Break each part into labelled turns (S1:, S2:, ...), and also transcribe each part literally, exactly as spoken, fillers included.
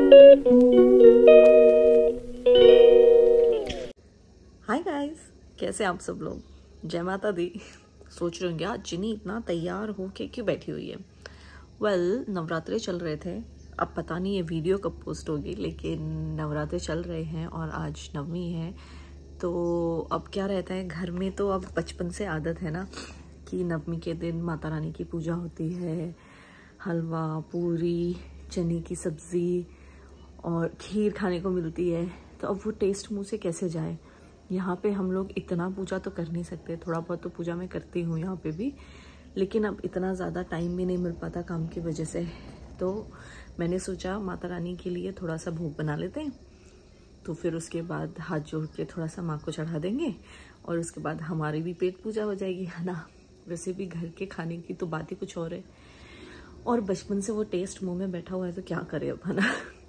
S1: Hi guys, कैसे आप सब लोग। जय माता दी। सोच रहे होंगे आज जिनी इतना तैयार हो के क्यों बैठी हुई है। वेल well, नवरात्रे चल रहे थे। अब पता नहीं ये वीडियो कब पोस्ट होगी, लेकिन नवरात्रे चल रहे हैं और आज नवमी है। तो अब क्या रहता है घर में, तो अब बचपन से आदत है ना कि नवमी के दिन माता रानी की पूजा होती है। हलवा, पूरी, चने की सब्ज़ी और खीर खाने को मिलती है। तो अब वो टेस्ट मुंह से कैसे जाए। यहाँ पे हम लोग इतना पूजा तो कर नहीं सकते, थोड़ा बहुत तो पूजा मैं करती हूँ यहाँ पे भी, लेकिन अब इतना ज़्यादा टाइम भी नहीं मिल पाता काम की वजह से। तो मैंने सोचा माता रानी के लिए थोड़ा सा भोग बना लेते हैं, तो फिर उसके बाद हाथ जोड़ के थोड़ा सा माँ को चढ़ा देंगे और उसके बाद हमारी भी पेट पूजा हो जाएगी, है ना। वैसे भी घर के खाने की तो बात ही कुछ और है, और बचपन से वो टेस्ट मुँह में बैठा हुआ है तो क्या करें अब, है ना।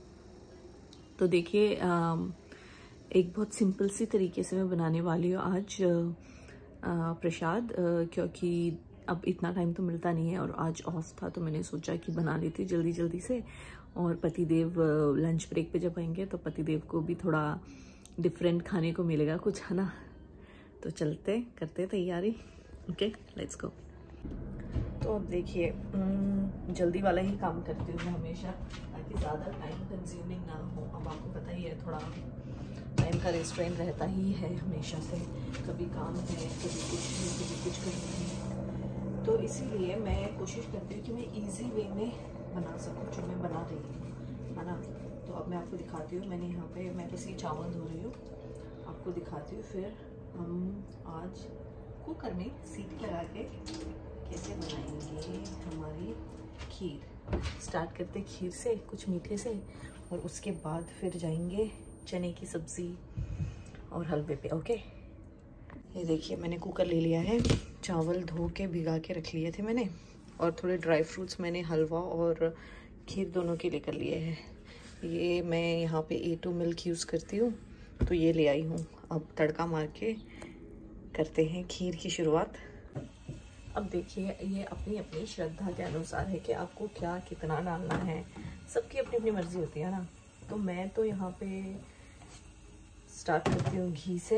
S1: तो देखिए एक बहुत सिंपल सी तरीके से मैं बनाने वाली हूँ आज प्रसाद, क्योंकि अब इतना टाइम तो मिलता नहीं है और आज ऑफ था, तो मैंने सोचा कि बना लेती जल्दी जल्दी से। और पतिदेव लंच ब्रेक पे जब आएंगे तो पतिदेव को भी थोड़ा डिफरेंट खाने को मिलेगा कुछ, है ना। तो चलते करते तैयारी। Okay, let's go. तो अब देखिए जल्दी वाला ही काम करती हूँ मैं हमेशा, ताकि ज़्यादा टाइम कंज्यूमिंग ना हो। अब आपको पता ही है थोड़ा टाइम का रेस्ट्रेंट रहता ही है हमेशा से, कभी काम है, कभी कुछ है, कभी कुछ करना है। तो इसीलिए मैं कोशिश करती हूँ कि मैं इजी वे में बना सकूँ जो मैं बना रही हूँ, है ना। तो अब मैं आपको दिखाती हूँ। मैंने यहाँ पे मैं बस ये चावल धो रही हूँ, आपको दिखाती हूँ। फिर हम आज कुकर में सीटी लगा के कैसे बनाएंगे हमारी खीर। स्टार्ट करते खीर से, कुछ मीठे से, और उसके बाद फिर जाएंगे चने की सब्ज़ी और हलवे पे। ओके, ये देखिए मैंने कुकर ले लिया है। चावल धो के भिगा के रख लिए थे मैंने, और थोड़े ड्राई फ्रूट्स मैंने हलवा और खीर दोनों के लिए कर लिए हैं। ये मैं यहाँ पे ए टू मिल्क यूज़ करती हूँ, तो ये ले आई हूँ। अब तड़का मार के करते हैं खीर की शुरुआत। अब देखिए ये अपनी अपनी श्रद्धा के अनुसार है कि आपको क्या कितना डालना है, सबकी अपनी अपनी मर्जी होती है ना। तो मैं तो यहाँ पे स्टार्ट करती हूँ घी से।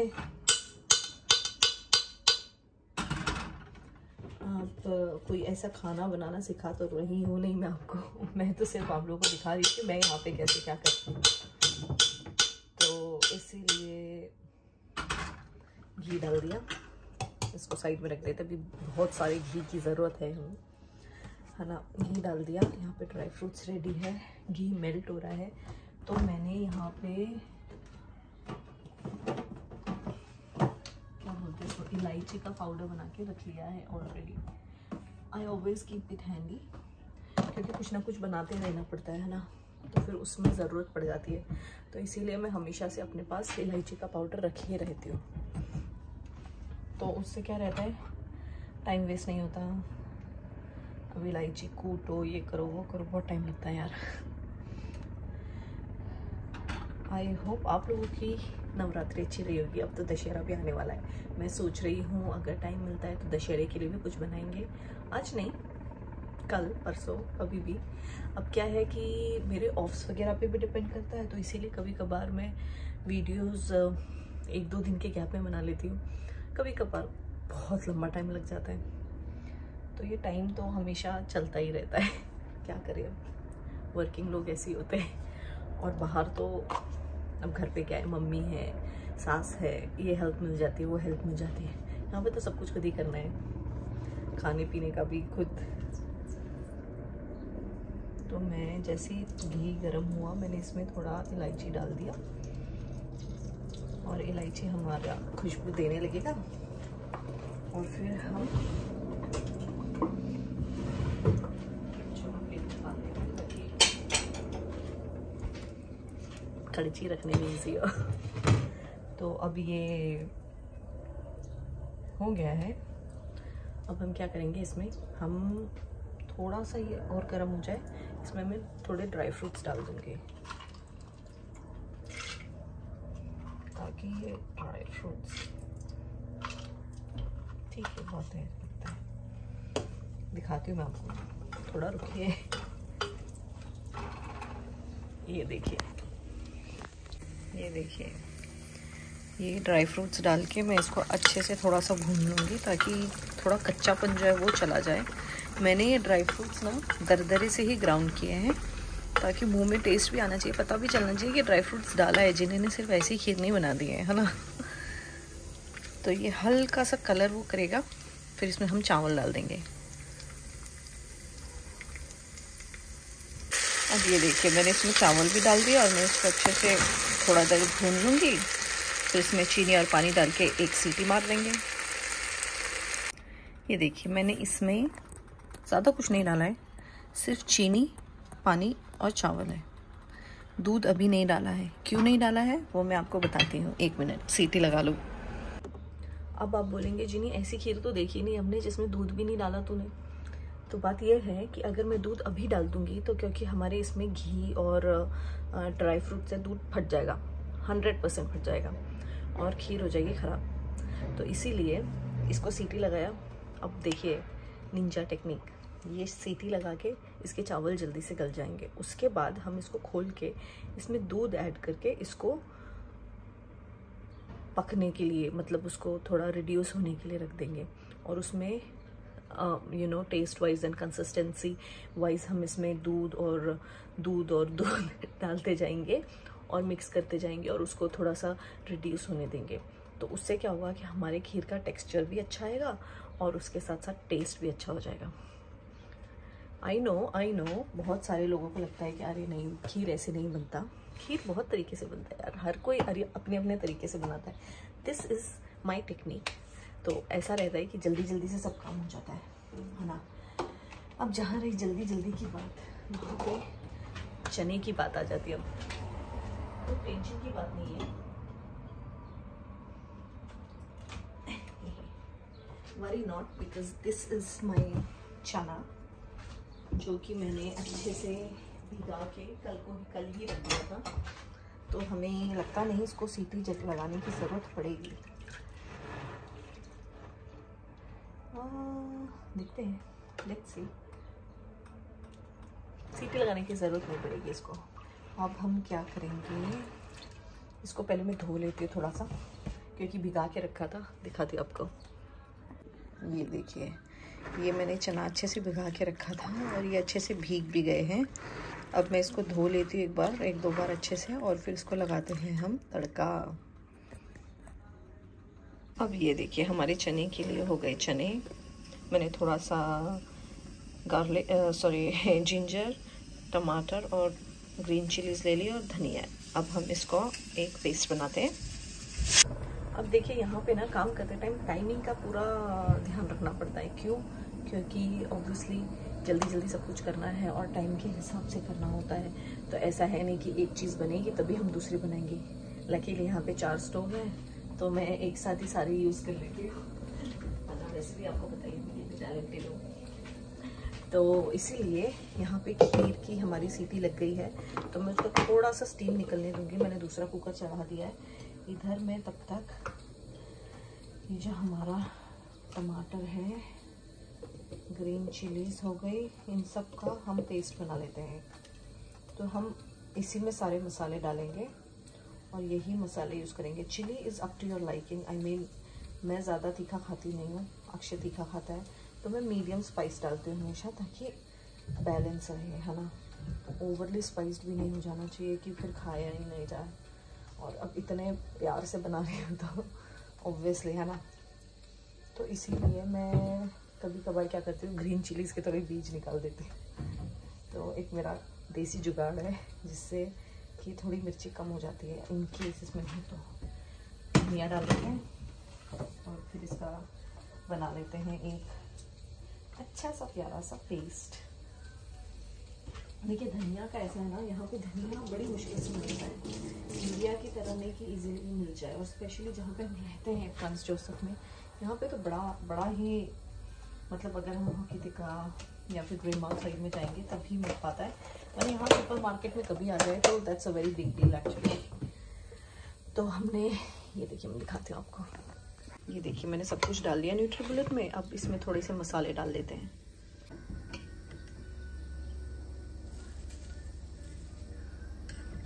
S1: आप कोई ऐसा खाना बनाना सिखा तो रही हूँ नहीं मैं आपको, मैं तो सिर्फ आप लोगों को दिखा रही थी मैं यहाँ पे कैसे क्या करती हूँ। तो इसीलिए घी डाल दिया, इसको साइड में रख देते, अभी बहुत सारे घी की ज़रूरत है हमें, है ना। घी डाल दिया, यहाँ पे ड्राई फ्रूट्स रेडी है, घी मेल्ट हो रहा है। तो मैंने यहाँ पे क्या बोलते हैं इसको, इलायची का पाउडर बना के रख लिया है already. I always keep it handy, क्योंकि कुछ ना कुछ बनाते रहना पड़ता है ना, तो फिर उसमें ज़रूरत पड़ जाती है। तो इसीलिए मैं हमेशा से अपने पास इलायची का पाउडर रखी रहती हूँ। तो उससे क्या रहता है, टाइम वेस्ट नहीं होता। अब इलायची कूटो, ये करो वो करो, बहुत टाइम लगता है यार। आई होप आप लोगों की नवरात्रि अच्छी रही होगी। अब तो दशहरा भी आने वाला है। मैं सोच रही हूँ अगर टाइम मिलता है तो दशहरे के लिए भी कुछ बनाएंगे। आज नहीं, कल परसों कभी भी। अब क्या है कि मेरे ऑफ्स वगैरह पे भी डिपेंड करता है, तो इसीलिए कभी कभार मैं वीडियोस एक दो दिन के गैप में बना लेती हूँ, कभी कभार बहुत लंबा टाइम लग जाता है। तो ये टाइम तो हमेशा चलता ही रहता है, क्या करें, अब वर्किंग लोग ऐसे ही होते हैं। और बाहर तो अब घर पे क्या है, मम्मी है, सास है, ये हेल्प मिल जाती है, वो हेल्प मिल जाती है। यहाँ पे तो सब कुछ खुद ही करना है, खाने पीने का भी खुद। तो मैं जैसे ही घी गर्म हुआ, मैंने इसमें थोड़ा इलायची डाल दिया, और इलायची हमारा खुशबू देने लगेगा। और फिर हम कड़ची रखने में इजी हो। तो अब ये हो गया है। अब हम क्या करेंगे, इसमें हम थोड़ा सा ये और गर्म हो जाए, इसमें मैं थोड़े ड्राई फ्रूट्स डाल दूँगी, ताकि ये ड्राई फ्रूट्स ठीक है, बहुत है लगता है। दिखाती हूँ मैं आपको, थोड़ा रुकिए। ये देखिए, ये देखिए, ये ड्राई फ्रूट्स डाल के मैं इसको अच्छे से थोड़ा सा भून लूँगी ताकि थोड़ा कच्चापन जो है वो चला जाए। मैंने ये ड्राई फ्रूट्स ना दरदरे से ही ग्राउंड किए हैं ताकि मुंह में टेस्ट भी आना चाहिए, पता भी चलना चाहिए कि ड्राई फ्रूट्स डाला है, जिन्होंने सिर्फ ऐसे ही खीर नहीं बना दी है, है ना। तो ये हल्का सा कलर वो करेगा, फिर इसमें हम चावल डाल देंगे। अब ये देखिए, मैंने इसमें चावल भी डाल दिया और मैं इसको अच्छे से थोड़ा देर भून लूँगी। फिर इसमें चीनी और पानी डाल के एक सीटी मार देंगे। ये देखिए, मैंने इसमें ज़्यादा कुछ नहीं डाला है, सिर्फ चीनी, पानी और चावल है। दूध अभी नहीं डाला है। क्यों नहीं डाला है वो मैं आपको बताती हूँ। एक मिनट, सीटी लगा लो। अब आप बोलेंगे जिनी ऐसी खीर तो देखी नहीं हमने जिसमें दूध भी नहीं डाला तूने। तो बात यह है कि अगर मैं दूध अभी डाल दूंगी तो क्योंकि हमारे इसमें घी और ड्राई फ्रूट से दूध फट जाएगा, हंड्रेड परसेंट फट जाएगा और खीर हो जाएगी ख़राब। तो इसीलिए इसको सीटी लगाया। अब देखिए निंजा टेक्निक, ये सीटी लगा के इसके चावल जल्दी से गल जाएंगे। उसके बाद हम इसको खोल के इसमें दूध ऐड करके इसको पकने के लिए, मतलब उसको थोड़ा रिड्यूस होने के लिए रख देंगे। और उसमें you know taste wise and consistency wise हम इसमें दूध और दूध और दूध डालते जाएंगे और मिक्स करते जाएंगे और उसको थोड़ा सा रिड्यूस होने देंगे। तो उससे क्या होगा कि हमारे खीर का टेक्सचर भी अच्छा आएगा और उसके साथ साथ टेस्ट भी अच्छा हो जाएगा। आई नो आई नो बहुत सारे लोगों को लगता है कि अरे नहीं, खीर ऐसे नहीं बनता। खीर बहुत तरीके से बनता है यार, हर कोई अपने अपने तरीके से बनाता है। This is my technique. तो ऐसा रहता है कि जल्दी जल्दी से सब काम हो जाता है, है ना। अब जहाँ रही जल्दी जल्दी की बात, यहाँ पे चने की बात आ जाती है। अब तो टेंशन की बात नहीं है, worry not, because this is my chana जो कि मैंने अच्छे से भिगा के कल को कल ही रख दिया था। तो हमें लगता नहीं इसको सीटी जट लगाने की ज़रूरत पड़ेगी। देखते हैं, लेट्स सी। सीटी लगाने की ज़रूरत नहीं पड़ेगी इसको। अब हम क्या करेंगे, इसको पहले मैं धो लेती हूँ थोड़ा सा, क्योंकि भिगा के रखा था। दिखाती हूँ आपको। ये देखिए, ये मैंने चना अच्छे से भिगा के रखा था और ये अच्छे से भीग भी गए हैं। अब मैं इसको धो लेती हूँ एक बार एक दो बार अच्छे से और फिर इसको लगाते हैं हम तड़का। अब ये देखिए, हमारे चने के लिए हो गए चने। मैंने थोड़ा सा गार्लिक सॉरी जिंजर, टमाटर और ग्रीन चिलीज ले ली और धनिया। अब हम इसको एक पेस्ट बनाते हैं। अब देखिए, यहाँ पे ना काम करते टाइम टाइमिंग का पूरा ध्यान रखना पड़ता है। क्यों? क्योंकि ऑब्वियसली जल्दी जल्दी सब कुछ करना है और टाइम के हिसाब से करना होता है। तो ऐसा है नहीं कि एक चीज़ बनेगी तभी हम दूसरी बनाएंगे। लकीली यहाँ पे चार स्टोव हैं तो मैं एक साथ ही सारी यूज़ कर लेती हूँ। वैसे भी आपको बताइए मैं टैलेंटेड हूँ, तो इसीलिए यहाँ पे खीर की हमारी सीटी लग गई है। तो मैं उसको थोड़ा सा स्टीम निकलने दूँगी। मैंने दूसरा कुकर चढ़ा दिया है। इधर में तब तक ये जो हमारा टमाटर है, ग्रीन चिलीज हो गई, इन सब का हम पेस्ट बना लेते हैं। तो हम इसी में सारे मसाले डालेंगे और यही मसाले यूज़ करेंगे। Chilli is up to your liking. I mean मैं ज़्यादा तीखा खाती नहीं हूँ, अक्षय तीखा खाता है, तो मैं मीडियम स्पाइस डालती हूँ हमेशा ताकि बैलेंस रहे, है ना। तो ओवरली स्पाइस्ड भी नहीं हो जाना चाहिए कि फिर खाया ही नहीं जाए। और अब इतने प्यार से बना रही हूँ तो ऑब्वियसली, है ना। तो इसीलिए मैं कभी कभार क्या करती हूँ, ग्रीन चिलीज़ के थोड़े बीज निकाल देती हूँ। तो एक मेरा देसी जुगाड़ है जिससे कि थोड़ी मिर्ची कम हो जाती है। इन केस इसमें नहीं तो धनिया डाल देते हैं और फिर इसका बना लेते हैं एक अच्छा सा प्यारा सा पेस्ट। देखिए, धनिया का ऐसा है ना, यहाँ पे धनिया बड़ी मुश्किल से मिलता है। इंडिया की तरह नहीं कि इजीली मिल जाए, और स्पेशली जहाँ पे हम रहते हैं फ्रांस जोसेफ में, यहाँ पे तो बड़ा बड़ा ही, मतलब अगर हम वहाँ की दिखा या फिर ग्रेमाउथ साइड में जाएंगे तभी मिल पाता है। और यहाँ सुपर मार्केट में कभी आ जाए तो that's a very big deal actually. तो हमने ये देखिए, मैं दिखाती हूँ आपको। ये देखिए, मैंने सब कुछ डाल दिया न्यूट्रीबुलेट में। अब इसमें थोड़े से मसाले डाल देते हैं।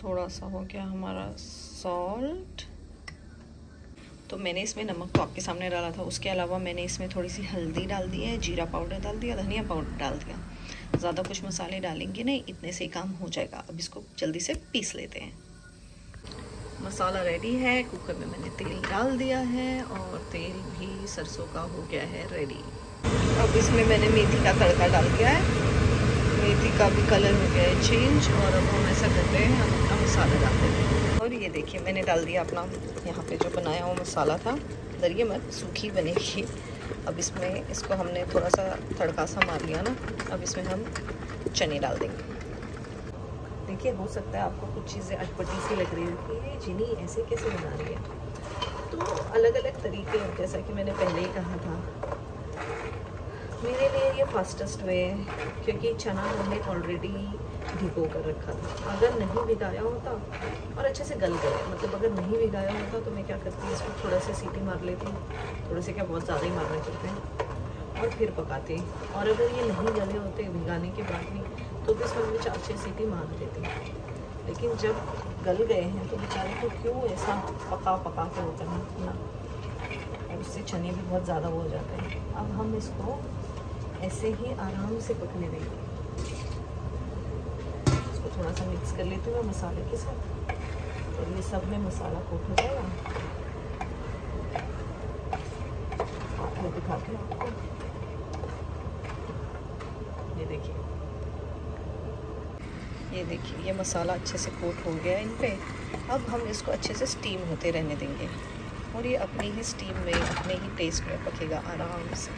S1: थोड़ा सा हो गया हमारा सॉल्ट। तो मैंने इसमें नमक तो आपके सामने डाला था, उसके अलावा मैंने इसमें थोड़ी सी हल्दी डाल दी है, जीरा पाउडर डाल दिया, धनिया पाउडर डाल दिया। ज़्यादा कुछ मसाले डालेंगे नहीं, इतने से ही काम हो जाएगा। अब इसको जल्दी से पीस लेते हैं। मसाला रेडी है। कुकर में मैंने तेल डाल दिया है और तेल भी सरसों का हो गया है रेडी। अब इसमें मैंने मेथी का तड़का डाल दिया है। मेथी का भी कलर हो गया है चेंज। और अब हम ऐसा करते हैं, हम अपना मसाला डाल देते हैं। और ये देखिए मैंने डाल दिया अपना यहाँ पे जो बनाया हुआ मसाला था। डरिए मत, सूखी बनेगी। अब इसमें इसको हमने थोड़ा सा तड़का सा मार लिया ना। अब इसमें हम चने डाल देंगे। देखिए हो सकता है आपको कुछ चीज़ें अटपटी सी लग रही है कि ये चीनी ऐसे कैसे बना रही है। तो अलग अलग तरीके हैं, जैसा कि मैंने पहले ही कहा था। मेरे लिए ये फास्टेस्ट वे है, क्योंकि चना मैंने ऑलरेडी भिगो कर रखा था। अगर नहीं भिगाया होता और अच्छे से गल गए, मतलब अगर नहीं भिगाया होता तो मैं क्या करती, इसको थोड़ा सा सीटी मार लेती, थोड़े से क्या बहुत ज़्यादा ही मारना चाहते हैं, और फिर पकाते। और अगर ये नहीं गले होते भिगाने के बाद भी तो भी इसमें मैं चार छः सीटी मार देती। लेकिन जब गल गए हैं तो बेचारे को क्यों ऐसा पका पका के वो करना ना, और उससे चने भी बहुत ज़्यादा वो हो जाते हैं। अब हम इसको ऐसे ही आराम से पकने देंगे। इसको थोड़ा सा मिक्स कर लेती हूँ मसाले के साथ, और ये सब में मसाला कोट हो जाएगा। हाथ में दिखाती हूँ आपको, ये देखिए, ये देखिए ये मसाला अच्छे से कोट हो गया है इन पे। अब हम इसको अच्छे से स्टीम होते रहने देंगे, और ये अपनी ही स्टीम में, अपने ही टेस्ट में पकेगा आराम से।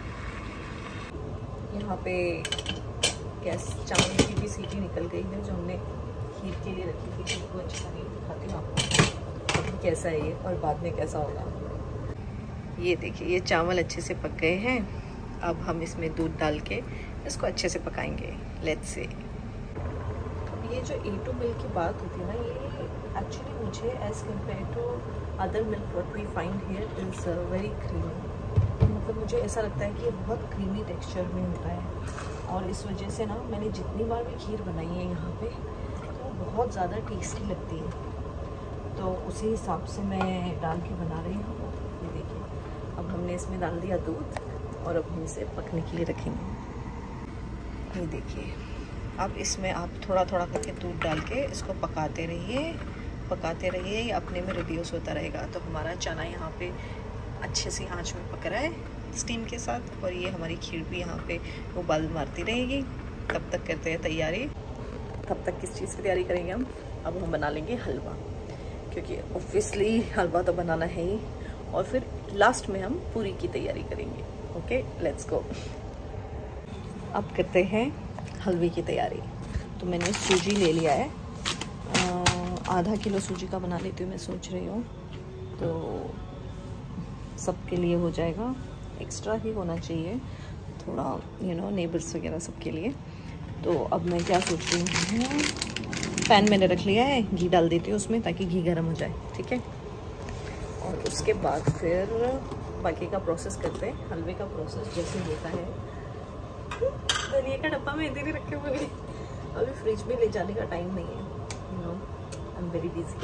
S1: यहाँ पे गैस चावल की भी सीटी निकल गई है, जो हमने खीर के लिए रखी थी। खीर को अच्छा नहीं दिखाती हूँ आपको अभी कैसा है ये, और बाद में कैसा होगा। ये देखिए ये चावल अच्छे से पक गए हैं। अब हम इसमें दूध डाल के इसको अच्छे से पकाएंगे। लेट्स से ये जो ए टू मिल्क की बात होती है ना, ये एक्चुअली मुझे as compare to other milk what we find here is very creamy. मतलब मुझे ऐसा लगता है कि ये बहुत क्रीमी टेक्सचर में होता है, और इस वजह से ना मैंने जितनी बार भी खीर बनाई है यहाँ पे, तो वो बहुत ज़्यादा टेस्टी लगती है। तो उसी हिसाब से मैं डाल के बना रही हूँ। ये देखिए अब हमने इसमें डाल दिया दूध, और अब हम इसे पकने के लिए रखेंगे। ये देखिए अब इसमें आप थोड़ा थोड़ा करके दूध डाल के इसको पकाते रहिए, पकाते रहिए, ये अपने में रिड्यूस होता रहेगा। तो हमारा चना यहाँ पे अच्छे से आंच में पक रहा है स्टीम के साथ, और ये हमारी खीर भी यहाँ पे उबाल मारती रहेगी। तब तक करते हैं तैयारी। तब तक किस चीज़ की तैयारी करेंगे हम? अब हम बना लेंगे हलवा, क्योंकि ऑब्वियसली हलवा तो बनाना है ही, और फिर लास्ट में हम पूरी की तैयारी करेंगे। Okay let's go. अब करते हैं हलवे की तैयारी। तो मैंने सूजी ले लिया है, आधा किलो सूजी का बना लेती हूँ मैं सोच रही हूँ, तो सबके लिए हो जाएगा। एक्स्ट्रा ही होना चाहिए थोड़ा, यू नो नेबर्स वगैरह सबके लिए। तो अब मैं क्या सोच रही हूँ, पैन मैंने रख लिया है, घी डाल देती हूँ उसमें ताकि घी गर्म हो जाए। ठीक है, और उसके बाद फिर बाकी का प्रोसेस करते हैं। हलवे का प्रोसेस जैसे होता है, धनिया का डब्बा में इधर ही रखे हुए हैं, अभी फ्रिज में ले जाने का टाइम नहीं है, you know I am very busy.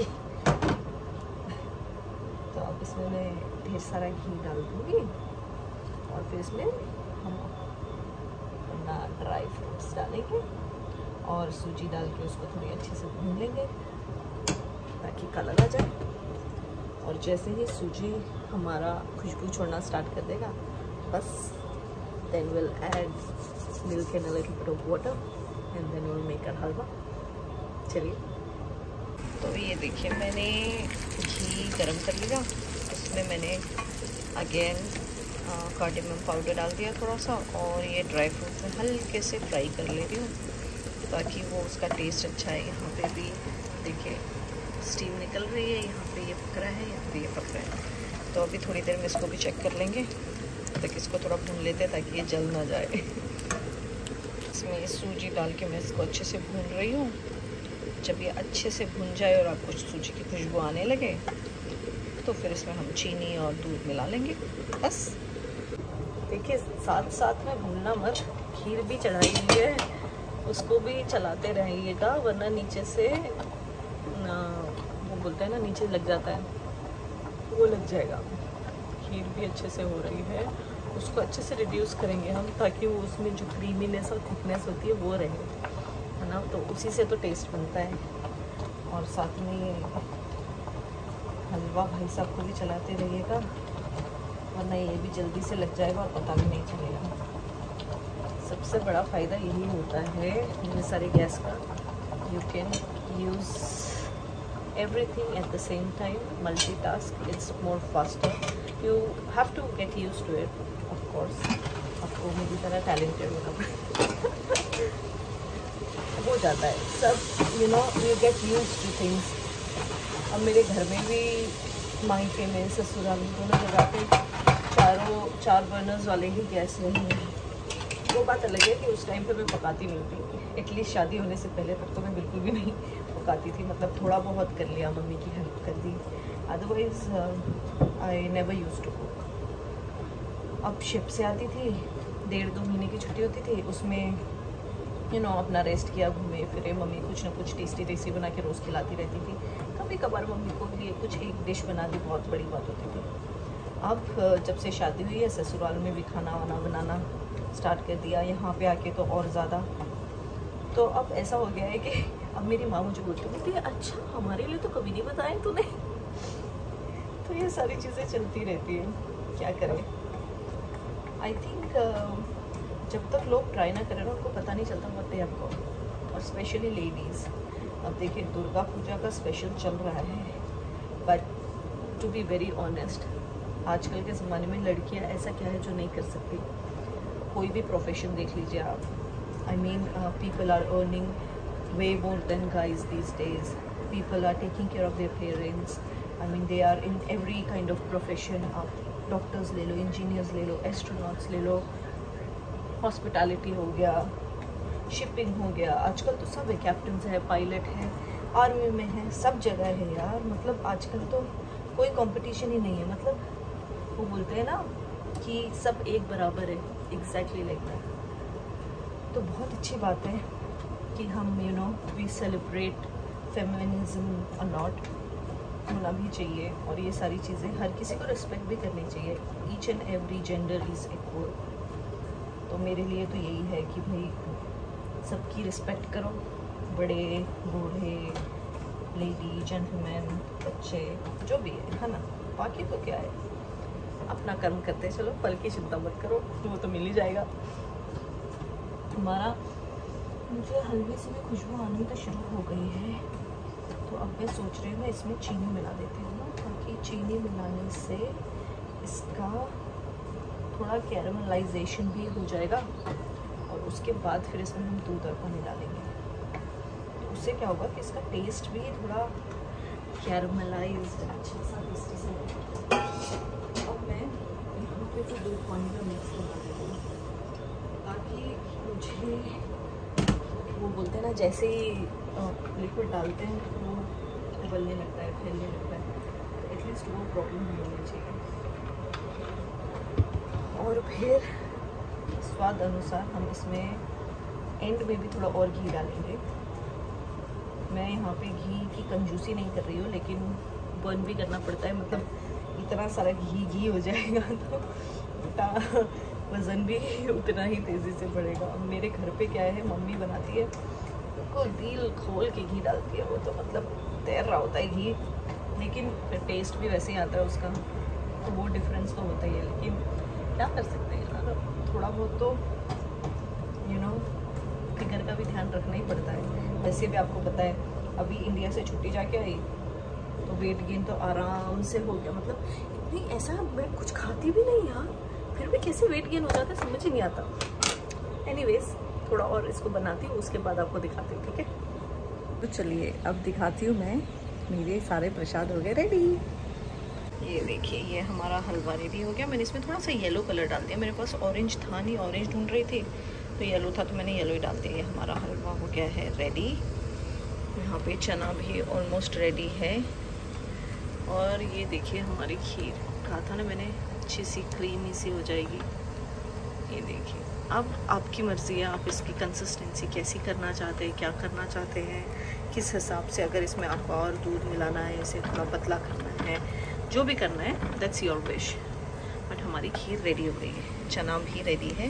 S1: तो अब इसमें मैं ढेर सारा घी डाल दूँगी, और फिर इसमें हम अपना ड्राई फ्रूट्स डालेंगे, और सूजी डाल के उसको थोड़ी अच्छे से भून लेंगे ताकि कलर आ जाए। और जैसे ही सूजी हमारा खुशबू छोड़ना स्टार्ट कर देगा, बस then will add milk and a little bit of water and then will make our halwa. चलिए, तो ये देखिए मैंने घी गरम कर लिया, उसमें मैंने अगेन कार्डेमम पाउडर डाल दिया थोड़ा सा, और ये ड्राई फ्रूट में हल्के से फ्राई कर ले रही हूँ ताकि वो उसका टेस्ट अच्छा है। यहाँ पे भी देखिए स्टीम निकल रही है, यहाँ पे ये पक रहा है, यहाँ पे ये पक रहा है। तो अभी थोड़ी देर में इसको भी चेक कर लेंगे, तक इसको थोड़ा भून लेते हैं ताकि ये जल ना जाए। इसमें ये सूजी डाल के मैं इसको अच्छे से भून रही हूँ। जब ये अच्छे से भुन जाए और आपको सूजी की खुशबू आने लगे, तो फिर इसमें हम चीनी और दूध मिला लेंगे। बस देखिए साथ साथ में भूनना मत, खीर भी चढ़ाई हुई है, उसको भी चलाते रहिएगा, वरना नीचे से ना वो बोलते हैं ना नीचे लग जाता है, वो लग जाएगा। खीर भी अच्छे से हो रही है, उसको अच्छे से रिड्यूस करेंगे हम, ताकि वो उसमें जो क्रीमीनेस और थिकनेस होती है वो रहे, है ना। तो उसी से तो टेस्ट बनता है। और साथ में ये हलवा भाई साहब को भी चलाते रहिएगा, वरना ये भी जल्दी से लग जाएगा और पता भी नहीं चलेगा। सबसे बड़ा फ़ायदा यही होता है इतने सारे गैस का, you can use everything at the same time, multitask, it's more faster, you have to get used to it, of course। आपको मेरी तरह talented होना पड़ेगा। हो जाता है सब, you know, you get used to things। अब मेरे घर में भी, मायके में, ससुराल में, दोनों जगह पे चारों चार बर्नर्स वाले ही गैस नहीं है। वो बात अलग है कि उस टाइम पे मैं पकाती नहीं थी, एटलीस्ट शादी होने से पहले तक तो मैं बिल्कुल भी नहीं पकाती थी। मतलब थोड़ा बहुत कर लिया, मम्मी की हेल्प कर दी, otherwise I never use to cook. अब शिप से आती थी, डेढ़ दो महीने की छुट्टी होती थी, उसमें यू नो अपना रेस्ट किया, घूमे फिरे, मम्मी कुछ ना कुछ टेस्टी टेस्टी बना के रोज़ खिलाती रहती थी। कभी कभार मम्मी को लिए कुछ एक डिश बना दी, बहुत बड़ी बात होती थी। अब जब से शादी हुई है, ससुराल में भी खाना वाना बनाना स्टार्ट कर दिया, यहाँ पे आके तो और ज़्यादा। तो अब ऐसा हो गया है कि अब मेरी माँ मुझे बोलती बोलती है, अच्छा हमारे लिए तो कभी नहीं बताएं तूने। तो ये सारी चीज़ें चलती रहती हैं, क्या करें। आई थिंक uh, जब तक लोग ट्राई ना करें ना, उनको पता नहीं चलता व्हाट दे हैव गॉट, और स्पेशली लेडीज़। अब देखिए दुर्गा पूजा का स्पेशल चल रहा है, but to be very honest, आजकल के ज़माने में लड़कियां ऐसा क्या है जो नहीं कर सकती। कोई भी प्रोफेशन देख लीजिए आप, I mean people are earning way more than guys these days, people are taking care of their parents, I mean they are in every kind of profession। आप डॉक्टर्स ले लो, इंजीनियर्स ले लो, एस्ट्रोनॉट्स ले लो, hospitality हो गया, shipping हो गया, आजकल तो सब है, कैप्टन्स है, पायलट है, आर्मी में है, सब जगह है यार। मतलब आजकल तो कोई कंपटीशन ही नहीं है। मतलब वो बोलते हैं ना कि सब एक बराबर है, एग्जैक्टली लाइक दैट। तो बहुत अच्छी बात है कि हम you know we celebrate feminism और नॉट, होना भी चाहिए। और ये सारी चीज़ें हर किसी को रिस्पेक्ट भी करनी चाहिए, each and every gender is equal. तो मेरे लिए तो यही है कि भाई सबकी रिस्पेक्ट करो, बड़े बूढ़े, लेडी, जेंटलमैन, बच्चे, जो भी है, है ना। बाकी तो क्या है, अपना कर्म करते चलो, फल की चिंता मत करो, वो तो मिल ही जाएगा हमारा। मुझे हलवे से भी खुशबू आनी तो शुरू हो गई है, तो अब मैं सोच रही हूँ मैं इसमें चीनी मिला देती हूँ ना, ताकि चीनी मिलाने से इसका थोड़ा कैरमलाइजेशन भी हो जाएगा, और उसके बाद फिर इसमें हम दूध और पानी डालेंगे। तो उससे क्या होगा कि इसका टेस्ट भी थोड़ा कैरमलाइज अच्छा सा टेस्टी सा। अब मैं यहाँ पे तो दूध पानी का मिक्स बना देती हूँ, ताकि मुझे वो बोलते हैं ना, जैसे ही लिक्विड डालते हैं वो उबलने लगता है, फैलने लगता है, एटलीस्ट वो प्रॉब्लम नहीं होनी चाहिए। और फिर स्वाद अनुसार हम इसमें एंड में भी थोड़ा और घी डालेंगे। मैं यहाँ पे घी की कंजूसी नहीं कर रही हूँ, लेकिन बर्न भी करना पड़ता है। मतलब इतना सारा घी घी हो जाएगा तो वज़न भी उतना ही तेज़ी से बढ़ेगा। मेरे घर पे क्या है, मम्मी बनाती है, उसको दिल खोल के घी डालती है, वो तो मतलब तैर रहा होता है घी, लेकिन फिर टेस्ट भी वैसे ही आता है उसका, तो वो डिफरेंस तो होता ही है। लेकिन क्या कर सकते हैं यार, थोड़ा बहुत तो यू नो फिगर का भी ध्यान रखना ही पड़ता है। वैसे भी आपको पता है, अभी इंडिया से छुट्टी जाके आई तो वेट गेन तो आराम से हो गया। मतलब इतनी ऐसा मैं कुछ खाती भी नहीं यार, फिर भी कैसे वेट गेन हो जाता है समझ ही नहीं आता। एनीवेज थोड़ा और इसको बनाती हूँ, उसके बाद आपको दिखाती हूँ, ठीक है। तो चलिए अब दिखाती हूँ मैं, मेरे सारे प्रसाद हो गए रेडी। ये देखिए, ये हमारा हलवा रेडी हो गया। मैंने इसमें थोड़ा सा येलो कलर डाल दिया, मेरे पास ऑरेंज था नहीं, ऑरेंज ढूंढ रही थी तो येलो था, तो मैंने येलो ही डाल दिया। ये हमारा हलवा हो गया है रेडी। यहाँ पे चना भी ऑलमोस्ट रेडी है। और ये देखिए हमारी खीर, कहा था ना मैंने, अच्छी सी क्रीमी सी हो जाएगी। ये देखिए अब आपकी मर्ज़ी है, आप इसकी कंसिस्टेंसी कैसी करना चाहते हैं, क्या करना चाहते हैं, किस हिसाब से, अगर इसमें आपको और दूध मिलाना है, इसे थोड़ा पतला करना है, जो भी करना है दैट्स योर विश। बट हमारी खीर रेडी हो गई है, चना भी रेडी है।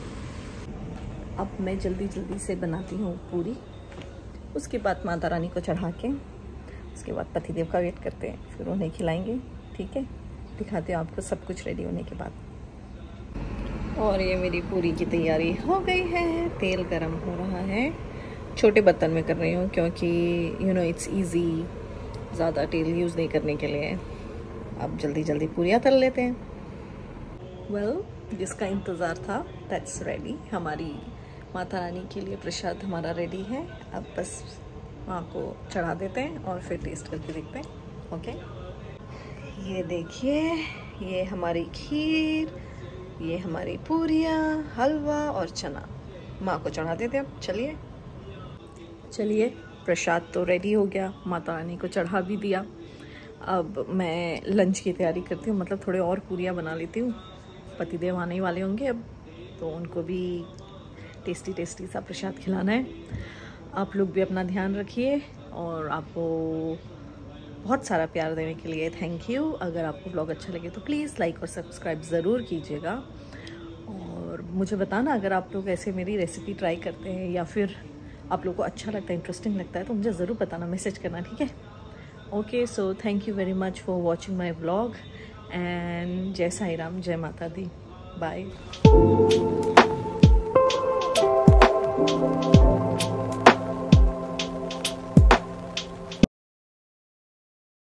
S1: अब मैं जल्दी जल्दी से बनाती हूँ पूरी, उसके बाद माता रानी को चढ़ा के उसके बाद पतिदेव का वेट करते हैं, फिर उन्हें खिलाएंगे। ठीक है, दिखाते हैं आपको सब कुछ रेडी होने के बाद। और ये मेरी पूरी की तैयारी हो गई है, तेल गरम हो रहा है। छोटे बर्तन में कर रही हूँ क्योंकि यू नो इट्स इजी, ज़्यादा तेल यूज़ नहीं करने के लिए। अब जल्दी जल्दी पूरियाँ तल लेते हैं। वेल well, जिसका इंतज़ार था दैट्स रेडी। हमारी माता रानी के लिए प्रसाद हमारा रेडी है। अब बस माँ को चढ़ा देते हैं और फिर टेस्ट करके देखते हैं। ओके, ये देखिए, ये हमारी खीर, ये हमारी पूरियाँ, हलवा और चना माँ को चढ़ा देते हैं। अब चलिए चलिए प्रसाद तो रेडी हो गया, माता रानी को चढ़ा भी दिया। अब मैं लंच की तैयारी करती हूँ, मतलब थोड़े और पूरियाँ बना लेती हूँ। पतिदेव आने वाले होंगे अब, तो उनको भी टेस्टी टेस्टी सा प्रसाद खिलाना है। आप लोग भी अपना ध्यान रखिए और आपको बहुत सारा प्यार देने के लिए थैंक यू। अगर आपको ब्लॉग अच्छा लगे तो प्लीज़ लाइक और सब्सक्राइब ज़रूर कीजिएगा। और मुझे बताना अगर आप लोग ऐसे मेरी रेसिपी ट्राई करते हैं या फिर आप लोग को अच्छा लगता है, इंटरेस्टिंग लगता है, तो मुझे ज़रूर बताना, मैसेज करना। ठीक है, okay, so thank you very much for watching my blog and Jai Sai Ram, जय माता दी, बाय।